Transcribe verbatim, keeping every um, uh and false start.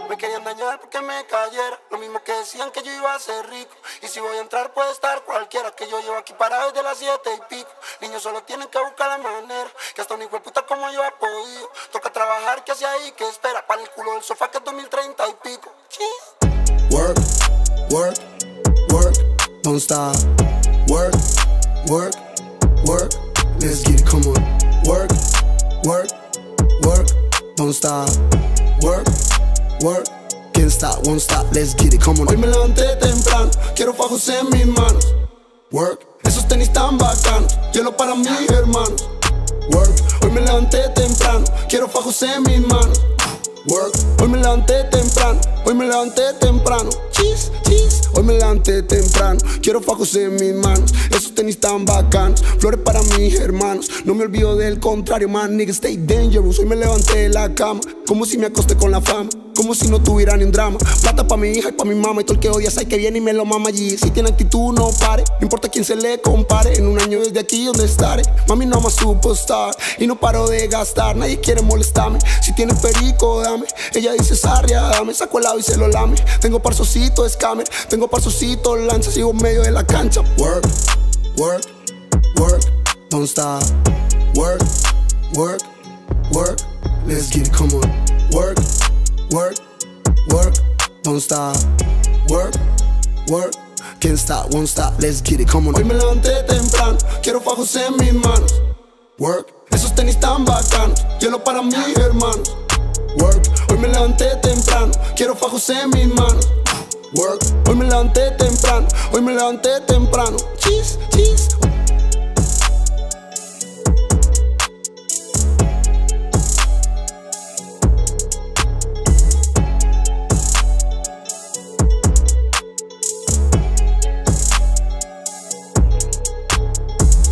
Me querían dañar porque me cayera, lo mismo que decían que yo iba a ser rico. Y si voy a entrar puede estar cualquiera, que yo llevo aquí parado desde las siete y pico. Niños solo tienen que buscar la manera, que hasta un hijo de puta como yo ha podido. Toca trabajar, que hacia ahí, que espera, para el culo del sofá que es dos mil treinta y pico. Cheese. Work, work, work, don't stop. Work, work, work, let's get it, come on. Work, work, work, don't stop. Work, work, can't stop, won't stop, let's get it, come on. Hoy me levanté temprano, quiero fajos en mis manos. Work, esos tenis tan bacanos, hielo para mis hermanos. Work, hoy me levanté temprano, quiero fajos en mis manos. Work, hoy me levanté temprano, hoy me levanté temprano. Cheese, cheese, hoy me levanté temprano, quiero fajos en mis manos. Esos tenis tan bacanos, flores para mis hermanos. No me olvido del contrario, man, nigga, stay dangerous. Hoy me levanté de la cama, como si me acosté con la fama, como si no tuviera ni un drama. Plata pa' mi hija y pa' mi mamá, y todo el que odia sabe que viene y me lo mama allí. Si tiene actitud no pare, no importa quién se le compare. En un año desde aquí donde estaré, mami no más superstar. Y no paro de gastar, nadie quiere molestarme. Si tiene perico, dame, ella dice sarria, dame. Saco el lado y se lo lame. Tengo parsocito, scammer, tengo parsocito, lanza. Sigo en medio de la cancha. Work, work, work, don't stop. Work, work, work, let's get it, come on. Work, work, work, don't stop. Work, work, can't stop, won't stop, let's get it, come on. Hoy me levanté temprano, quiero fajos en mis manos. Work, esos tenis tan bacanos, hielo para mis hermanos. Work, hoy me levanté temprano, quiero fajos en mis manos. Work, hoy me levanté temprano, hoy me levanté temprano. Cheese, cheese.